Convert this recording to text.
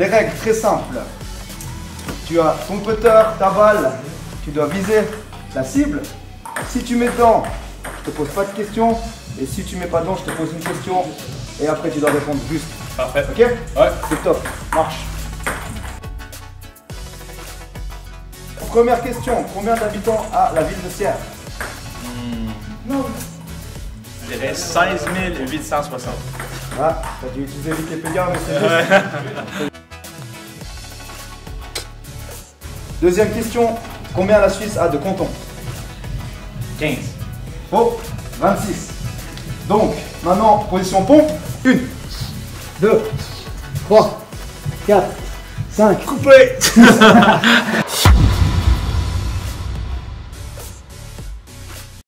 les règles très simples. Tu as ton putter, ta balle, tu dois viser la cible. Si tu mets dedans, je te pose pas de questions. Et si tu mets pas dedans, je te pose une question. Et après, tu dois répondre juste. Parfait. Ok? Ouais. C'est top. Marche. Première question. Combien d'habitants a la ville de Sierre? Non. Je dirais 16 860. Ah, t'as dû utiliser Wikipédia, mais c'est juste. Deuxième question. Combien la Suisse a de cantons? 15. Faux. 26. Donc, maintenant, position pompe. 1, 2, 3, 4, 5. Coupé.